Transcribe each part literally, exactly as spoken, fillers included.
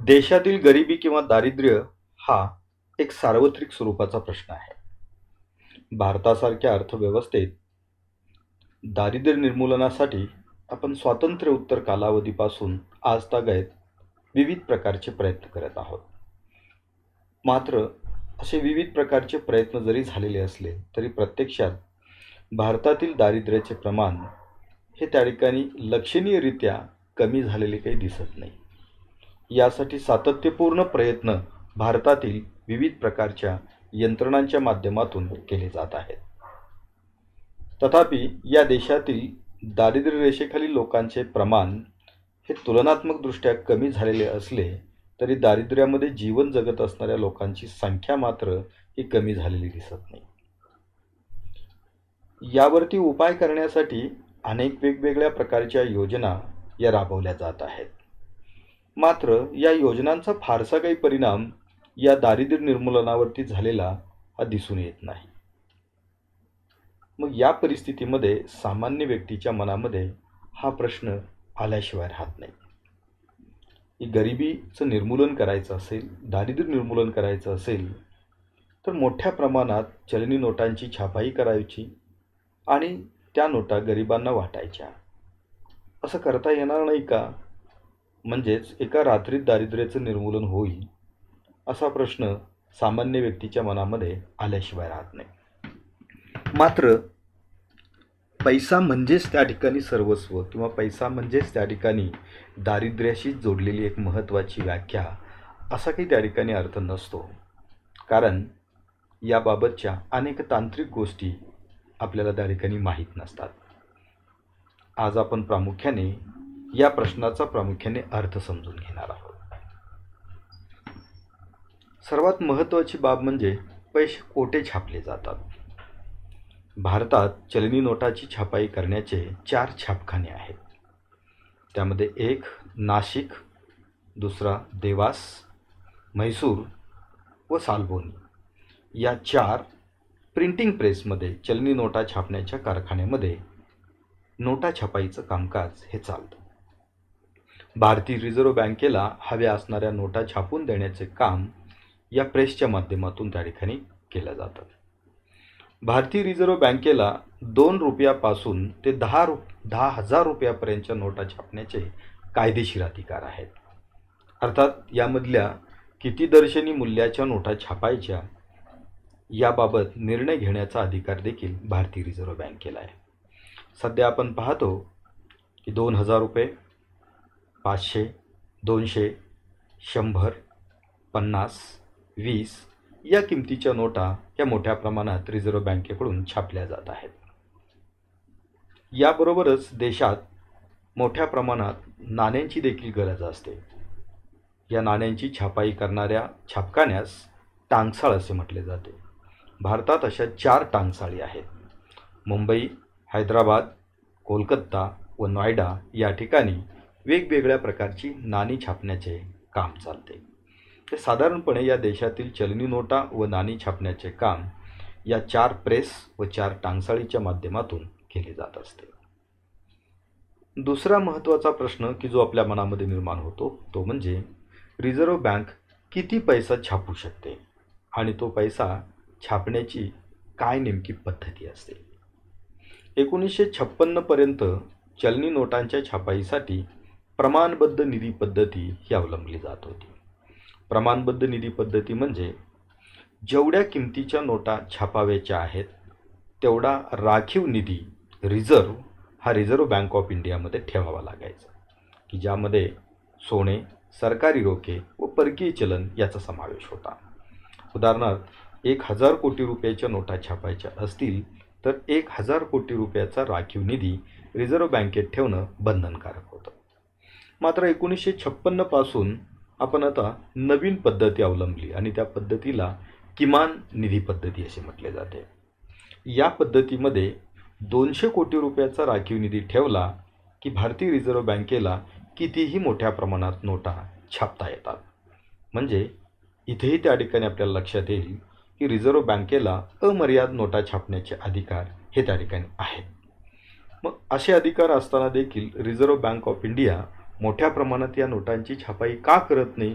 देशातील गरिबी किंवा दारिद्र्य हा एक सार्वत्रिक स्वरूपाचा प्रश्न आहे. भारतासारख्या अर्थव्यवस्थेत दारिद्र्य निर्मूलनासाठी आपण स्वातंत्र्य उत्तर कालावधीपासून आजतागायत विविध प्रकारचे प्रयत्न करत आहोत. मात्र असे विविध प्रकारचे प्रयत्न जरी झालेले असले तरी प्रत्यक्षात भारतातील दारिद्र्याचे प्रमाण हे त्या ठिकाणी लक्षणीयरित्या कमी झालेले काही दिसत नाही. यासाठी सातत्यपूर्ण प्रयत्न भारतातील विविध प्रकारच्या यंत्रणांच्या माध्यमातून केले जात आहेत. तथापि या देशातील दारिद्र्य रेषेखालील लोकांचे प्रमाण हे तुलनात्मकदृष्ट्या कमी झालेले असले तरी दारिद्र्यामध्ये जीवन जगत असणाऱ्या लोकांची संख्या मात्र ही कमी झालेली दिसत नाही. यावरती उपाय करण्यासाठी अनेक वेगवेगळ्या प्रकारच्या योजना या राबवल्या जात आहेत. मात्र या योजनांचा फारसा काही परिणाम या दारिद्र्य निर्मूलनावरती झालेला हा दिसून येत नाही. मग या परिस्थितीमध्ये सामान्य व्यक्तीच्या मनामध्ये हा प्रश्न आल्याशिवाय राहत नाही. ही गरिबीचं निर्मूलन करायचं असेल, दारिद्र्य निर्मूलन करायचं असेल तर मोठ्या प्रमाणात चलनी नोटांची छापाई करायची आणि त्या नोटा गरिबांना वाटायच्या. असं करता येणार नाही का? म्हणजेच एका रात्रीत दारिद्र्याचं निर्मूलन होईल असा प्रश्न सामान्य व्यक्तीच्या मनामध्ये आल्याशिवाय राहत नाही. मात्र पैसा म्हणजेच त्या ठिकाणी सर्वस्व किंवा पैसा म्हणजेच त्या ठिकाणी दारिद्र्याशी जोडलेली एक महत्त्वाची व्याख्या असा काही त्या ठिकाणी अर्थ नसतो. कारण याबाबतच्या अनेक तांत्रिक गोष्टी आपल्याला त्या ठिकाणी माहीत नसतात. आज आपण प्रामुख्याने या प्रश्नाचा प्रामुख्याने अर्थ समजून घेणार आहोत. सर्वात महत्त्वाची बाब म्हणजे पैसे कोठे छापले जातात. भारतात चलनी नोटाची छापाई करण्याचे चार छापखाने आहेत. त्यामध्ये एक नाशिक, दुसरा देवास, म्हैसूर व सालबोनी या चार प्रिंटिंग प्रेसमध्ये चलनी नोटा छापण्याच्या कारखान्यामध्ये नोटा छापाईचं कामकाज हे चालतं. भारतीय रिझर्व्ह बँकेला हव्या असणाऱ्या नोटा छापून देण्याचे काम या प्रेसच्या माध्यमातून त्या ठिकाणी केलं जातं. भारतीय रिझर्व्ह बँकेला दोन रुपयापासून ते दहा रु दहा हजार रुपयापर्यंतच्या नोटा छापण्याचे कायदेशीर अधिकार आहेत. अर्थात यामधल्या किती दर्शनी मूल्याच्या नोटा छापायच्या याबाबत निर्णय घेण्याचा अधिकार देखील भारतीय रिझर्व्ह बँकेला आहे. सध्या आपण पाहतो की दोन हजार रुपये, पाचशे, दोनशे, शंभर, पन्नास, वीस या किमतीच्या नोटा या मोठ्या प्रमाणात रिझर्व्ह बँकेकडून छापल्या जात आहेत. याबरोबरच देशात मोठ्या प्रमाणात नाण्यांची देखील गरज असते. या नाण्यांची छापाई करणाऱ्या छापखान्यास टांगसाळ असे म्हटले जाते. भारतात अशा चार टांगसाळी आहेत. मुंबई, हैदराबाद, कोलकाता व नोएडा या ठिकाणी वेगवेगळ्या प्रकारची नाणी छापण्याचे काम चालते. ते साधारणपणे या देशातील चलनी नोटा व नाणी छापण्याचे काम या चार प्रेस व चार टांगसाळीच्या माध्यमातून केले जात असते. दुसरा महत्त्वाचा प्रश्न की जो आपल्या मनामध्ये निर्माण होतो तो म्हणजे रिझर्व्ह बँक किती पैसा छापू शकते आणि तो पैसा छापण्याची काय नेमकी पद्धती असते. एकोणीसशे छप्पन्नपर्यंत चलनी नोटांच्या छापाईसाठी प्रमाणबद्ध निधी पद्धती ही अवलंबली जात होती. प्रमाणबद्ध निधी पद्धती म्हणजे जेवढ्या किमतीच्या नोटा छापाव्याच्या आहेत तेवढा राखीव निधी रिझर्व्ह हा रिझर्व्ह बँक ऑफ इंडियामध्ये ठेवावा लागायचा, की ज्यामध्ये सोने, सरकारी रोखे व परकीय चलन याचा समावेश होता. उदाहरणार्थ एक हजार कोटी रुपयाच्या नोटा छापायच्या असतील तर एक हजार कोटी रुपयाचा राखीव निधी रिझर्व्ह बँकेत ठेवणं बंधनकारक होतं. मात्र एकोणीसशे छप्पन्नपासून आपण आता नवीन पद्धती अवलंबली आणि त्या पद्धतीला किमान निधी पद्धती असे म्हटले जाते. या पद्धतीमध्ये दोनशे कोटी रुपयाचा राखीव निधी ठेवला की भारतीय रिझर्व्ह बँकेला कितीही मोठ्या प्रमाणात नोटा छापता येतात. म्हणजे इथेही त्या ठिकाणी आपल्याला लक्षात येईल की रिझर्व्ह बँकेला अमर्याद नोटा छापण्याचे अधिकार हे त्या ठिकाणी आहेत. मग असे अधिकार असताना देखील रिझर्व्ह बँक ऑफ इंडिया मोठ्या प्रमाणात या नोटांची छापाई का करत नाही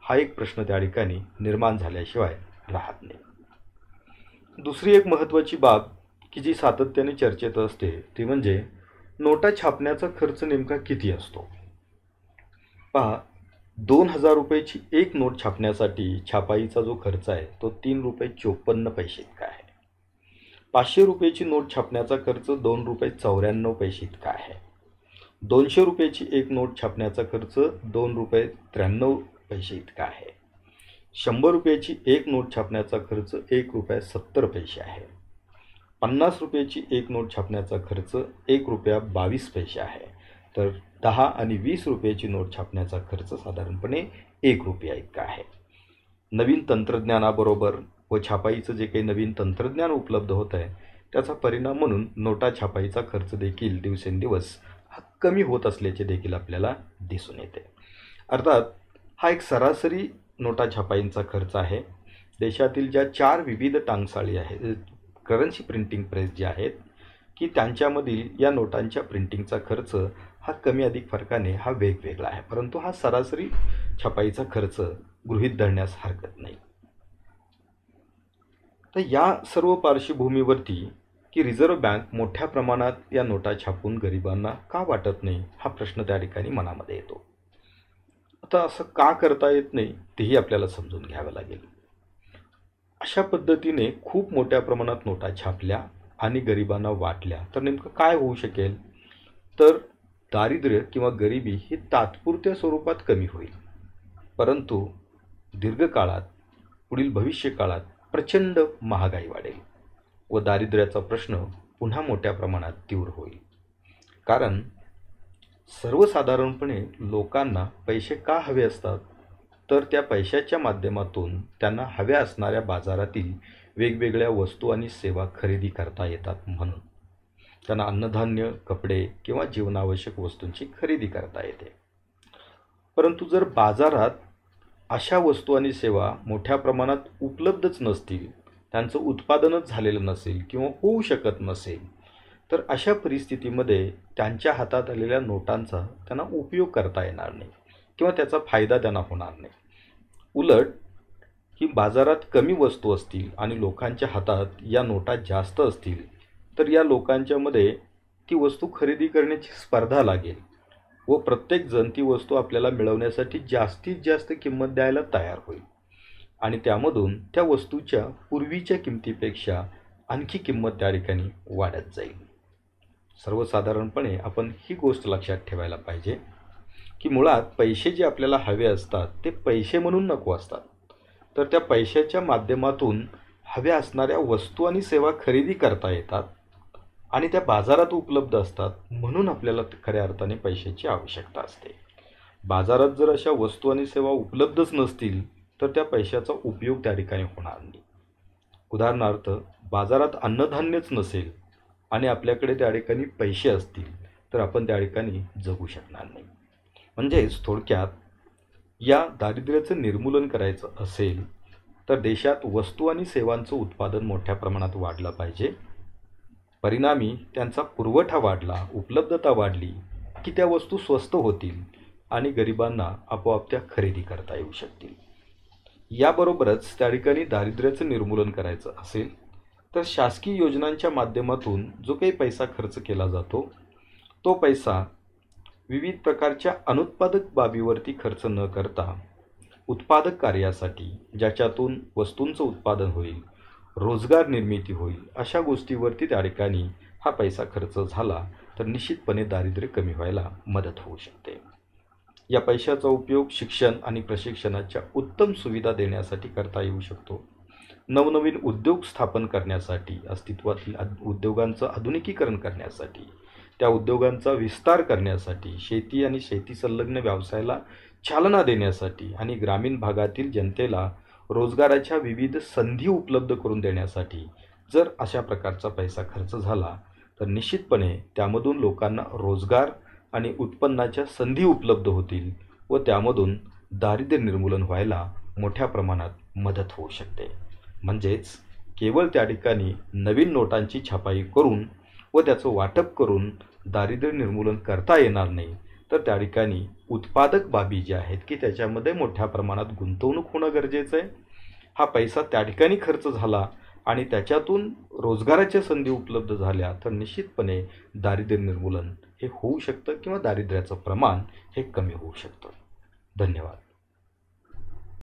हा एक प्रश्न त्या ठिकाणी निर्माण झाल्याशिवाय राहत नाही. दुसरी एक महत्त्वाची बाब की जी सातत्याने चर्चेत असते ती म्हणजे नोटा छापण्याचा खर्च नेमका किती असतो. पहा, दोन हजार रुपयाची एक नोट छापण्यासाठी छापाईचा जो खर्च आहे तो तीन रुपये चोपन्न पैसे इतका आहे. पाचशे रुपयाची नोट छापण्याचा खर्च दोन रुपये चौऱ्याण्णव पैसे इतका आहे. दोनशे रुपयाची एक नोट छापण्याचा खर्च दोन रुपये त्र्याण्णव पैसे इतका आहे. शंभर रुपयाची एक नोट छापण्याचा खर्च एक रुपया सत्तर पैसे आहे. पन्नास रुपयाची एक नोट छापण्याचा खर्च एक रुपया बावीस पैसे आहे. तर दहा आणि वीस रुपयाची नोट छापण्याचा खर्च साधारणपणे एक रुपया इतका आहे. नवीन तंत्रज्ञानाबरोबर व छापाईचं जे काही नवीन तंत्रज्ञान उपलब्ध होत आहे त्याचा परिणाम म्हणून नोटा छापाईचा खर्च देखील दिवसेंदिवस हा कमी होत असल्याचे देखील आपल्याला दिसून येते. अर्थात हा एक सरासरी नोटा छापाईंचा खर्च आहे. देशातील ज्या चार विविध टांगसाळी आहेत, करन्सी प्रिंटिंग प्रेस जे आहेत की त्यांच्यामधील या नोटांच्या प्रिंटिंगचा खर्च हा कमी अधिक फरकाने हा वेगवेगळा आहे, परंतु हा सरासरी छपाईचा खर्च गृहीत धरण्यास हरकत नाही. तर या सर्व पार्श्वभूमीवरती की रिझर्व्ह बँक मोठ्या प्रमाणात या नोटा छापून गरिबांना का वाटत नाही हा प्रश्न त्या ठिकाणी मनामध्ये येतो. आता असं का करता येत नाही तेही आपल्याला समजून घ्यावं लागेल. अशा पद्धतीने खूप मोठ्या प्रमाणात नोटा छापल्या आणि गरिबांना वाटल्या तर नेमकं काय होऊ शकेल, तर दारिद्र्य किंवा गरिबी ही तात्पुरत्या स्वरूपात कमी होईल, परंतु दीर्घकाळात पुढील भविष्य काळात प्रचंड महागाई वाढेल व दारिद्र्याचा प्रश्न पुन्हा मोठ्या प्रमाणात तीव्र होईल. कारण सर्वसाधारणपणे लोकांना पैसे का हवे असतात, तर त्या पैशाच्या माध्यमातून त्यांना हव्या असणाऱ्या बाजारातील वेगवेगळ्या वस्तू आणि सेवा खरेदी करता येतात म्हणून त्यांना अन्नधान्य, कपडे किंवा जीवनावश्यक वस्तूंची खरेदी करता येते. परंतु जर बाजारात अशा वस्तू आणि सेवा मोठ्या प्रमाणात उपलब्धच नसतील, त्यांचं उत्पादनच झालेलं नसेल किंवा होऊ शकत नसेल, तर अशा परिस्थितीमध्ये त्यांच्या हातात आलेल्या नोटांचा त्यांना उपयोग करता येणार नाही किंवा त्याचा फायदा त्यांना होणार नाही. उलट की बाजारात कमी वस्तू असतील आणि लोकांच्या हातात या नोटा जास्त असतील तर या लोकांच्यामध्ये ती वस्तू खरेदी करण्याची स्पर्धा लागेल व प्रत्येकजण ती वस्तू आपल्याला मिळवण्यासाठी जास्तीत जास्त किंमत द्यायला तयार होईल आणि त्यामधून त्या वस्तूच्या पूर्वीच्या किमतीपेक्षा आणखी किंमत त्या ठिकाणी वाढत जाईल. सर्वसाधारणपणे आपण ही गोष्ट लक्षात ठेवायला पाहिजे की मुळात पैसे जे आपल्याला हवे असतात ते पैसे म्हणून नको असतात, तर त्या पैशाच्या माध्यमातून हव्या असणाऱ्या वस्तू आणि सेवा खरेदी करता येतात आणि त्या बाजारात उपलब्ध असतात, म्हणून आपल्याला खऱ्या अर्थाने पैशाची आवश्यकता असते. बाजारात जर अशा वस्तू आणि सेवा उपलब्धच नसतील तर त्या पैशाचा उपयोग त्या ठिकाणी होणार नाही. उदाहरणार्थ, बाजारात अन्नधान्यच नसेल आणि आपल्याकडे त्या ठिकाणी पैसे असतील तर आपण त्या ठिकाणी जगू शकणार नाही. म्हणजेच थोडक्यात या दारिद्र्याचं निर्मूलन करायचं असेल तर देशात वस्तू आणि सेवांचं उत्पादन मोठ्या प्रमाणात वाढलं पाहिजे. परिणामी त्यांचा पुरवठा वाढला, उपलब्धता वाढली की त्या वस्तू स्वस्त होतील आणि गरिबांना आपोआप त्या खरेदी करता येऊ शकतील. याबरोबरच त्या ठिकाणी दारिद्र्याचं निर्मूलन करायचं असेल तर शासकीय योजनांच्या माध्यमातून जो काही पैसा खर्च केला जातो तो पैसा विविध प्रकारच्या अनुत्पादक बाबीवरती खर्च न करता उत्पादक कार्यासाठी, ज्याच्यातून वस्तूंचं उत्पादन होईल, रोजगार निर्मिती होईल, अशा गोष्टीवरती त्या ठिकाणी हा पैसा खर्च झाला तर निश्चितपणे दारिद्र्य कमी व्हायला मदत होऊ शकते. या पैशाचा उपयोग शिक्षण आणि प्रशिक्षणाच्या उत्तम सुविधा देण्यासाठी करता येऊ शकतो. नवनवीन उद्योग स्थापन करण्यासाठी, अस्तित्वातील उद्योगांचं आधुनिकीकरण करण्यासाठी, त्या उद्योगांचा विस्तार करण्यासाठी, शेती आणि शेती संलग्न व्यवसायाला चालना देण्यासाठी आणि ग्रामीण भागातील जनतेला रोजगाराच्या विविध संधी उपलब्ध करून देण्यासाठी जर अशा प्रकारचा पैसा खर्च झाला तर निश्चितपणे त्यामधून लोकांना रोजगार आणि उत्पन्नाच्या संधी उपलब्ध होतील व त्यामधून दारिद्र्य निर्मूलन व्हायला मोठ्या प्रमाणात मदत होऊ शकते. म्हणजेच केवळ त्या ठिकाणी नवीन नोटांची छापाई करून व त्याचं वाटप करून दारिद्र्य निर्मूलन करता येणार नाही, तर त्या ठिकाणी उत्पादक बाबी ज्या आहेत की त्याच्यामध्ये मोठ्या प्रमाणात गुंतवणूक होणं गरजेचं आहे. हा पैसा त्या ठिकाणी खर्च झाला आणि त्याच्यातून रोजगाराच्या संधी उपलब्ध झाल्या तर निश्चितपणे दारिद्र्य निर्मूलन हे होऊ शकतं किंवा दारिद्र्याचं प्रमाण हे कमी होऊ शकतं. धन्यवाद.